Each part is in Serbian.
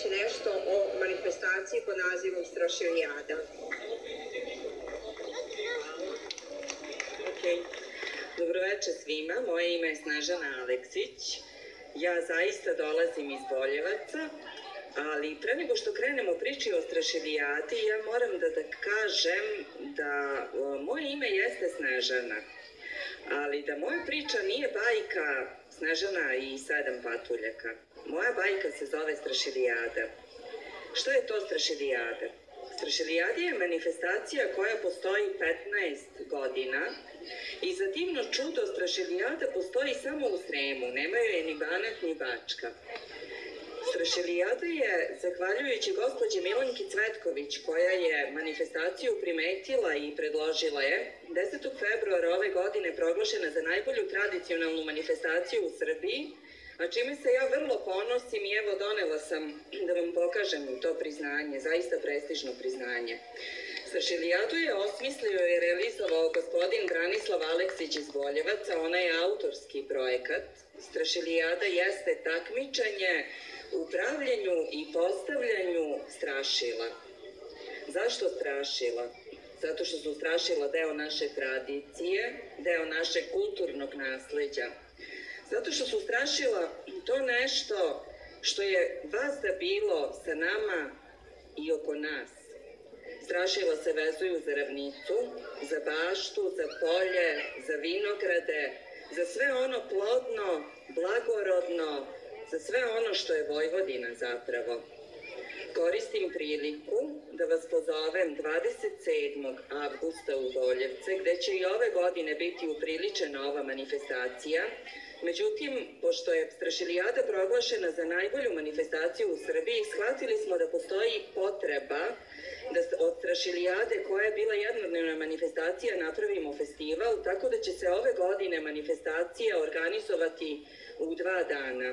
reći nešto o manifestaciji pod nazivom Strašilijada. Dobroveče svima, moje ime je Snežana Aleksić. Ja zaista dolazim iz Boljevaca, ali pre nego što krenemo priči o Strašilijadi, ja moram da kažem da moje ime jeste Snežana, ali da moja priča nije bajka Snežana i 7 patuljaka. Moja bajka se zove Strašilijada. Šta je to Strašilijada? Strašilijada je manifestacija koja postoji 15 godina i za divno čudo Strašilijada postoji samo u Sremu, nemaju je ni Banat ni Bačka. Strašilijada je, zahvaljujući gospođi Milanki Cvetković, koja je manifestaciju primetila i predložila je, 10. februara ove godine proglašena za najbolju tradicionalnu manifestaciju u Srbiji, a čime se ja vrlo ponosim i evo donela sam da vam pokažem to priznanje, zaista prestižno priznanje. Strašilijadu je osmislio i realizovao gospodin Branislav Aleksić iz Boljevaca, ona je autorski projekat. Strašilijada jeste takmičenje u pravljenju i postavljanju strašila. Zašto strašila? Zato što su strašila deo naše tradicije, deo našeg kulturnog nasleđa. Zato što su strašila to nešto što je vazda bilo sa nama i oko nas. Strašila se vezuju za ravnicu, za baštu, za polje, za vinograde, za sve ono plodno, blagorodno, za sve ono što je Vojvodina zapravo. Koristim priliku da vas pozovem 27. avgusta u Boljevce, gde će i ove godine biti upriličena ova manifestacija. Međutim, pošto je Strašilijada proglašena za najbolju manifestaciju u Srbiji, shvatili smo da postoji potreba da od Strašilijade, koja je bila jednodnevna manifestacija, napravimo festival, tako da će se ove godine manifestacija organizovati u 2 dana,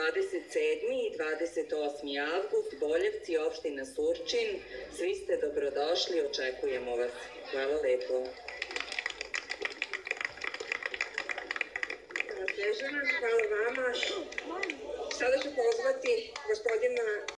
27. i 28. avgust, Boljevci, opština Surčin. Svi ste dobrodošli, očekujemo vas. Hvala lepo. Snežana, hvala vama. Sada ću pozvati gospodina